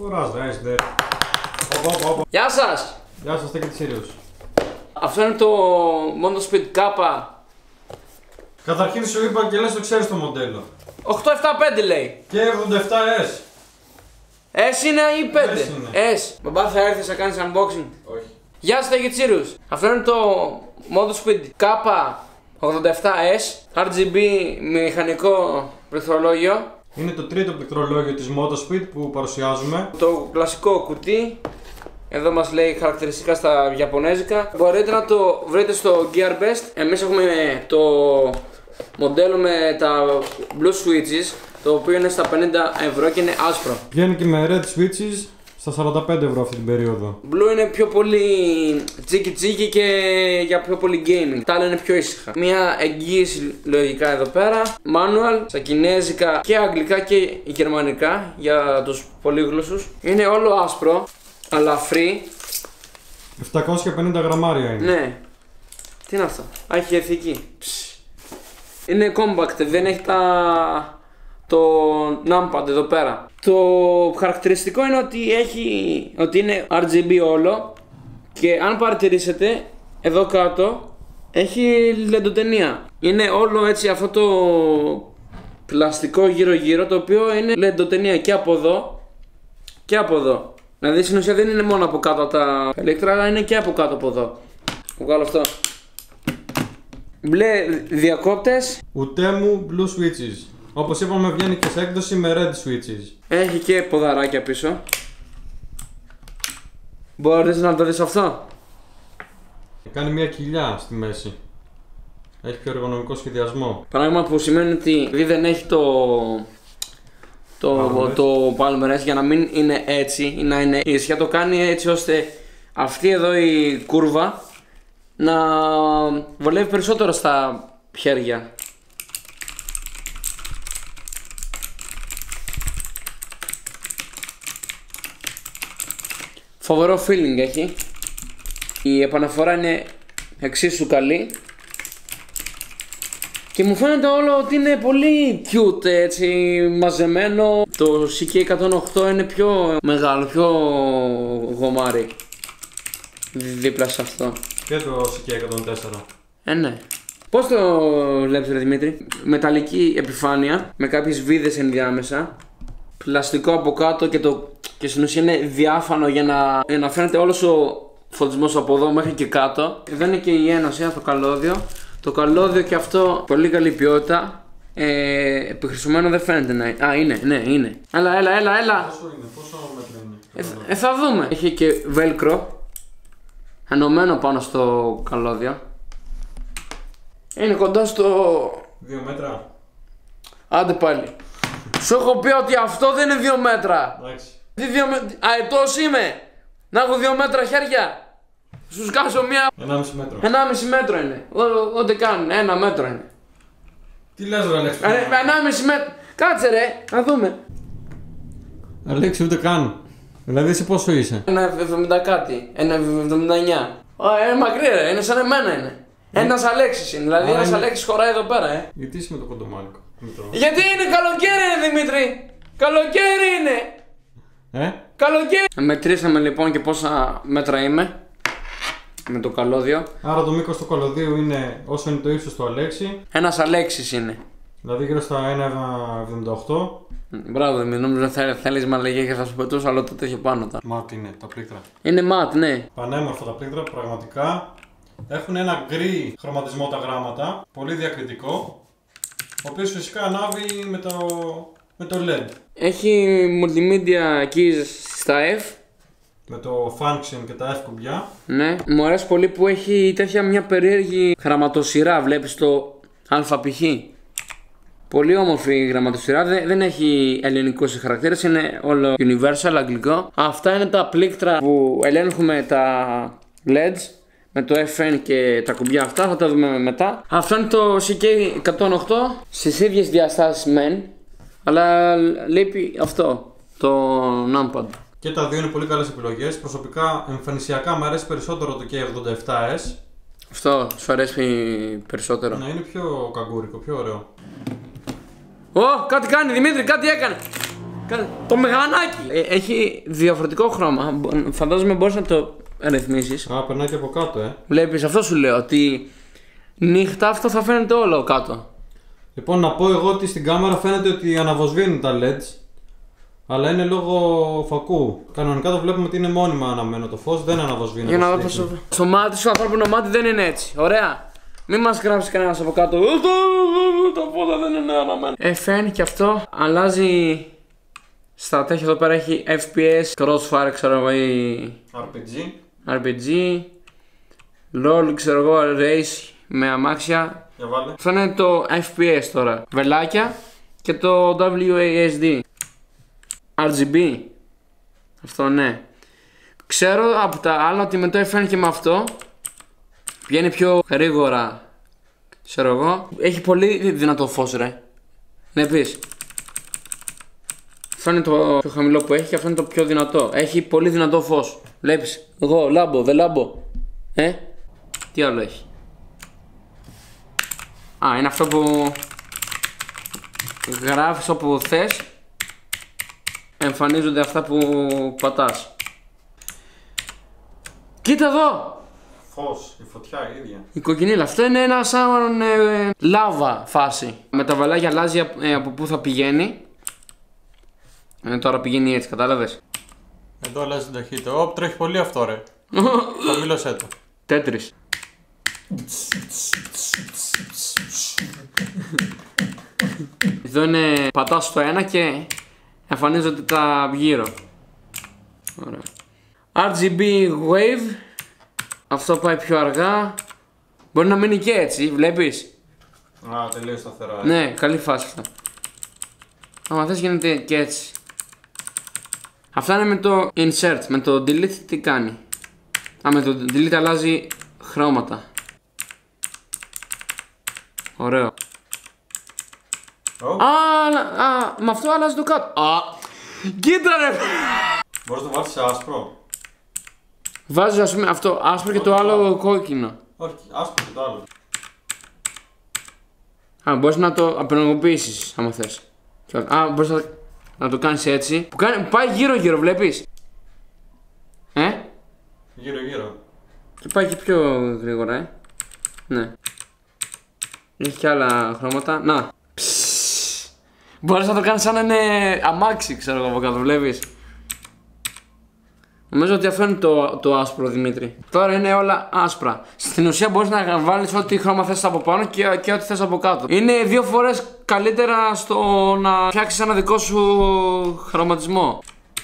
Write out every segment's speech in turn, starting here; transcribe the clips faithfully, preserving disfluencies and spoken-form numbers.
φοράς ρε, δε. Γεια σας! Γεια σας, take it serious. Αυτό είναι το Montospeed K. Καταρχήν σου είπα και λες το ξέρεις το μοντέλο. οκτακόσια εβδομήντα πέντε λέει. Και εβδομήντα επτά S. S είναι ή πέντε? S είναι. S. Μπαμπά, θα έρθεις να κάνεις unboxing? Όχι. Γεια σας, take it serious. Αυτό είναι το Montospeed K ογδόντα επτά S αρ τζι μπι μηχανικό πληκτρολόγιο. Είναι το τρίτο πληκτρολόγιο της Montospeed που παρουσιάζουμε. Το κλασικό κουτί. Εδώ μας λέει χαρακτηριστικά στα Ιαπωνέζικα. Μπορείτε να το βρείτε στο GearBest. Εμείς έχουμε το μοντέλο με τα blue switches, το οποίο είναι στα πενήντα ευρώ και είναι άσπρο. Βγαίνει και με red switches στα σαράντα πέντε ευρώ αυτή την περίοδο. Blue είναι πιο πολύ τσίκι τσίκι και για πιο πολύ gaming. Τα άλλα είναι πιο ήσυχα. Μια εγγύηση λογικά εδώ πέρα. Manual στα κινέζικα και αγγλικά και γερμανικά για τους πολύγλωσσους. Είναι όλο άσπρο, αλλά free. επτακόσια πενήντα γραμμάρια είναι. Ναι. Τι είναι αυτό? Α, έχει ηθική. Είναι compact, δεν έχει τα... το numpad εδώ πέρα. Το χαρακτηριστικό είναι ότι έχει... ότι είναι αρ τζι μπι όλο. Και αν παρατηρήσετε, εδώ κάτω έχει λεντοτενία. Είναι όλο έτσι αυτό το πλαστικό γύρω γύρω, το οποίο είναι λεντοτενία και από εδώ και από εδώ. Δηλαδή στην ουσία δεν είναι μόνο από κάτω τα ελέκτρα, αλλά είναι και από κάτω από εδώ. Βγάλω αυτό. Μπλε διακόπτες. Ούτε μου blue switches. Όπως είπαμε, βγαίνει και σε έκδοση με red switches. Έχει και ποδαράκια πίσω. Μπορείς να το δεις αυτό? Κάνει μια κοιλιά στη μέση. Έχει πιο εργονομικό σχεδιασμό. Πράγμα που σημαίνει ότι επειδή δεν έχει το το, το palm rest, για να μην είναι έτσι ή να είναι ίσια, το κάνει έτσι ώστε αυτή εδώ η κούρβα να βολεύει περισσότερο στα χέρια. Φοβερό feeling έχει. Η επαναφορά είναι εξίσου καλή. Και μου φαίνεται όλο ότι είναι πολύ cute, έτσι, μαζεμένο. Το σι κέι εκατόν οκτώ είναι πιο μεγάλο, πιο γομάρι δίπλα σε αυτό. Και το σι κέι εκατόν τέσσερα. Ε, ναι. Πώς το βλέπεις ρε Δημήτρη? Μεταλλική επιφάνεια με κάποιες βίδες ενδιάμεσα. Πλαστικό από κάτω και, το, και στην ουσία είναι διάφανο για να, για να φαίνεται όλος ο φωτισμός από εδώ μέχρι και κάτω. Εδώ είναι και η ένωση, το καλώδιο. Το καλώδιο και αυτό πολύ καλή ποιότητα. Ε, επιχρησωμένο δεν φαίνεται να είναι. Α, είναι, ναι, είναι. Έλα, έλα, έλα, έλα. Πόσο είναι, πόσο μέτρο είναι? Ε, ε, θα δούμε. Έχει και velcro ενωμένο πάνω στο καλώδιο. Είναι κοντά στο... δύο μέτρα. Άντε πάλι. Σου έχω πει ότι αυτό δεν είναι δύο μέτρα. Εντάξει. Τι δύο μέτρα? Αετός είμαι. Να έχω δύο μέτρα χέρια. Σου σκάσω μία... ενάμιση μέτρο. ενάμιση μέτρο είναι. Ό,τι κάνουν, ένα μέτρο είναι. Τι λες ρε Αλέξη? ενάμιση μέτρο. Κάτσε ρε, να δούμε. Αλέξη, ούτε καν. Δηλαδή εσύ πόσο είσαι? Ένα εβδομήντα κάτι, ένα εβδομήντα εννιά. Ε, μακρύ ρε, είναι σαν εμένα είναι. Ένας Αλέξης είναι, δηλαδή ένας είναι... Αλέξης χωράει εδώ πέρα, ε. Γιατί είσαι με το κοντομάλικο? Γιατί είναι καλοκαίρι ρε Δημήτρη. Καλοκαίρι είναι. Ε? Καλοκαίρι. Μετρήσαμε λοιπόν και πόσα μέτρα είμαι με το καλώδιο. Άρα το μήκος του καλωδίου είναι όσο είναι το ύψος του Αλέξη. Ένας Αλέξης είναι. Δηλαδή γύρω στα ένα εβδομήντα οκτώ. Μπράβο Δημήτρη, νόμιζα θα θέλεις μαλαγία και θα σου πετούσα, αλλά τότε είχε πάνω τα. Ματ είναι τα πλήκτρα. Είναι ματ, ναι. Πανέμορφα τα πλήκτρα, πραγματικά. Έχουν ένα γκρι χρωματισμό τα γράμματα, πολύ διακριτικό. Ο οποίος φυσικά ανάβει με το, με το ελ ι ντι. Έχει multimedia keys στα F. Με το function και τα F κουμπιά. Ναι, μου αρέσει πολύ που έχει τέτοια μια περίεργη γραμματοσυρά. Βλέπεις το ΑΠΧ. Πολύ όμορφη η γραμματοσυρά. Δεν, δεν έχει ελληνικούς χαρακτήρες, είναι όλο universal, αγγλικό. Αυτά είναι τα πλήκτρα που ελέγχουμε τα ελ ι ντι με το εφ εν και τα κουμπιά αυτά. Θα τα δούμε μετά. Αυτό είναι το σι κέι εκατόν οκτώ στις ίδιες διαστάσεις μεν, αλλά λείπει αυτό, το numpad. Και τα δύο είναι πολύ καλές επιλογές. Προσωπικά, εμφανισιακά μου αρέσει περισσότερο το κέι εβδομήντα επτά ες. Αυτό σου αρέσει περισσότερο? Ναι, είναι πιο καγκούρικο, πιο ωραίο. Ω, κάτι κάνει Δημήτρη, κάτι έκανε. Το μεγανάκι! Ε, έχει διαφορετικό χρώμα. Φαντάζομαι μπορείς να το ρυθμίσεις. Α, περνάει και από κάτω, ε. Βλέπεις, αυτό σου λέω, ότι νύχτα αυτό θα φαίνεται όλο κάτω. Λοιπόν, να πω εγώ ότι στην κάμερα φαίνεται ότι αναβοσβήνουν τα ελ ι ντι. Αλλά είναι λόγω φακού. Κανονικά το βλέπουμε ότι είναι μόνιμα αναμένο το φως, δεν αναβοσβήνει. Για να δω πως στο μάτι σου, ανθρώπινο μάτι δεν είναι έτσι. Ωραία. Μην μας γράψει κανένας από κάτω. Τα φώτα δεν είναι αναμένα. εφ εν και αυτό αλλάζει. Στα τέτοια εδώ πέρα έχει εφ πι ες, Crossfire, ξέρω εγώ, ή αρ πι τζι. αρ πι τζι, λολ, ξέρω εγώ, Race με αμάξια. Για βάλε. Αυτό είναι το εφ πι ες τώρα. Βελάκια και το ντάμπλιου έι ες ντι. αρ τζι μπι. Αυτό ναι. Ξέρω από τα άλλα ότι με το εφ εν και με αυτό πηγαίνει πιο γρήγορα. Ξέρω εγώ. Έχει πολύ δυνατό φως, ρε. Ναι, πεις. Αυτό είναι το πιο χαμηλό που έχει και αυτό είναι το πιο δυνατό. Έχει πολύ δυνατό φως. Βλέπεις. Εγώ, λάμπο, δεν λάμπο. Ε, τι άλλο έχει. Α, είναι αυτό που γράφεις όπου θες. Εμφανίζονται αυτά που πατάς. Κοίτα εδώ! Φως, η φωτιά η ίδια. Η κοκκινίλα. Αυτό είναι ένα σαν ε, λάβα φάση. Με τα βαλάκια αλλάζει ε, από πού θα πηγαίνει. Ε, τώρα πηγαίνει έτσι, κατάλαβες. Εδώ αλλάζει την ταχύτητα. Ωπ, τρέχει πολύ αυτό, ρε. Χαμήλωσέ το. Τέτρις. Εδώ είναι, πατάς στο ένα και εμφανίζονται τα γύρω. Ωραία. αρ τζι μπι Wave. Αυτό πάει πιο αργά. Μπορεί να μείνει και έτσι, βλέπεις. Α, τελείως σταθερά. Ε. Ναι, καλή φάση αυτό. Άμα θες γίνεται και έτσι. Αυτά είναι με το insert, με το delete τι κάνει. Α, με το delete αλλάζει χρώματα. Ωραίο. Oh. Α, α, με αυτό αλλάζει το κάτω. Α, κοίτα ρε. Μπορείς να το βάλεις σε άσπρο. Βάζω ας πούμε αυτό άσπρο και το άλλο κόκκινο. Όχι, άσπρο και το άλλο. Α, μπορείς να το απενεργοποιήσεις άμα θες. Α, μπορείς να, να το κάνεις έτσι. Που κάνει, πάει γύρω γύρω, βλέπεις. Ε? Γύρω γύρω. Και πάει και πιο γρήγορα, ε. Ναι. Έχει και άλλα χρώματα. Να. Ψσσ. Μπορείς να το κάνεις σαν να είναι αμάξι, ξέρω εγώ από κάτω, βλέπεις. Νομίζω ότι αυτό είναι το, το άσπρο, Δημήτρη. Τώρα είναι όλα άσπρα. Στην ουσία μπορείς να βάλεις ό,τι χρώμα θες από πάνω και, και ό,τι θες από κάτω. Είναι δύο φορές καλύτερα στο να φτιάξεις ένα δικό σου χρωματισμό.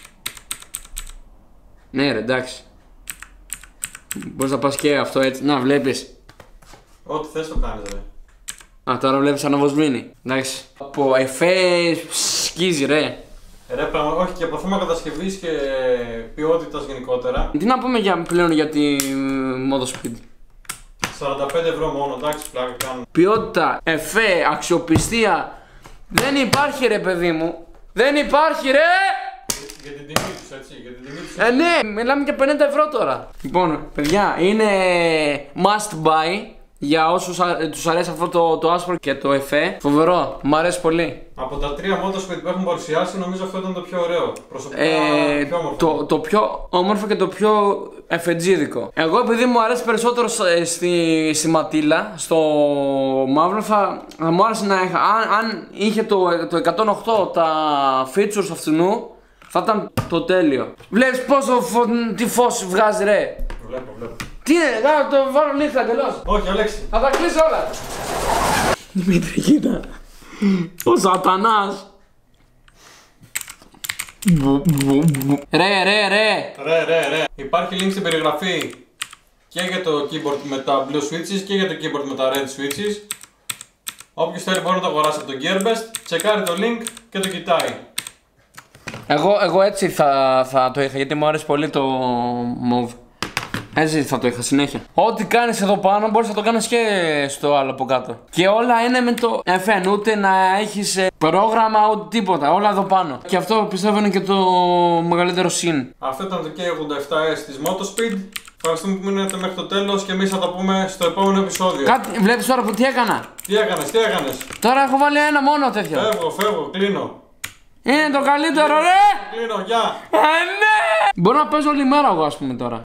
Ναι ρε, εντάξει. Μπορείς να πας και αυτό έτσι. Να, βλέπεις. Ό,τι θες το κάνεις, ρε. Α, τώρα βλέπεις αναβοσβήνει. Εντάξει. Από εφέ σκίζει, ρε. Ρε, πράγμα, όχι και από θέμα κατασκευής και ποιότητας γενικότερα. Τι να πούμε για, πλέον για τη Modo Speed. σαράντα πέντε ευρώ μόνο, εντάξει, πλάκα κάνουν. Ποιότητα, εφέ, αξιοπιστία. Δεν υπάρχει ρε παιδί μου. Δεν υπάρχει ρε. Για την τιμή τους, έτσι, για την τιμή τους. Ε, ναι, μιλάμε για πενήντα ευρώ τώρα. Λοιπόν, παιδιά, είναι must buy για όσους α, τους αρέσει αυτό το, το άσπρο και το εφέ. Φοβερό, μου αρέσει πολύ. Από τα τρία Modo Speed που έχουν παρουσιάσει, νομίζω αυτό ήταν το πιο ωραίο. Προσωπικά, Ε, πιο όμορφο. το, το πιο όμορφο και το πιο εφετζίδικο. Εγώ επειδή μου αρέσει περισσότερο στη, στη, στη ματήλα, στο μαύρο θα, θα μου άρεσε να είχα. Αν, αν είχε το, το εκατόν οκτώ τα features αυτού, θα ήταν το τέλειο. Βλέπεις πόσο φω, τι φως βγάζει ρε. Βλέπω, βλέπω. Τι είναι, θα το βάλω νύχτα τελώς. Όχι, Αλέξη. Θα τα κλείσω όλα. Δημήτρη, κοίτα. Ο σατανάς. Ρε, ρε, ρε. Ρε, ρε, ρε. Υπάρχει link στην περιγραφή και για το keyboard με τα blue switches και για το keyboard με τα red switches. Όποιος θέλει μπορεί να το αγοράσει από το Gearbest, τσεκάρει το link και το κοιτάει. Εγώ, εγώ έτσι θα, θα το είχα γιατί μου άρεσε πολύ το move. Έτσι θα το είχα συνέχεια. Ό,τι κάνεις εδώ πάνω μπορείς να το κάνεις και στο άλλο από κάτω. Και όλα είναι με το εφ εν, ούτε να έχεις πρόγραμμα ούτε τίποτα. Όλα εδώ πάνω. Και αυτό πιστεύω είναι και το μεγαλύτερο συν. Αυτό ήταν το κέι ογδόντα επτά ες της Motospeed. Ευχαριστούμε που μείνετε μέχρι το τέλος και εμείς θα τα πούμε στο επόμενο επεισόδιο. Κάτι, βλέπεις τώρα που τι έκανα. Τι έκανες, τι έκανες. Τώρα έχω βάλει ένα μόνο τέτοιο. Φεύγω, φεύγω, κλείνω. Είναι το καλύτερο, ρε! Κλείνω, γεια! Ε, ναι! Μπορώ να παίζω όλη μέρα εγώ, ας πούμε τώρα.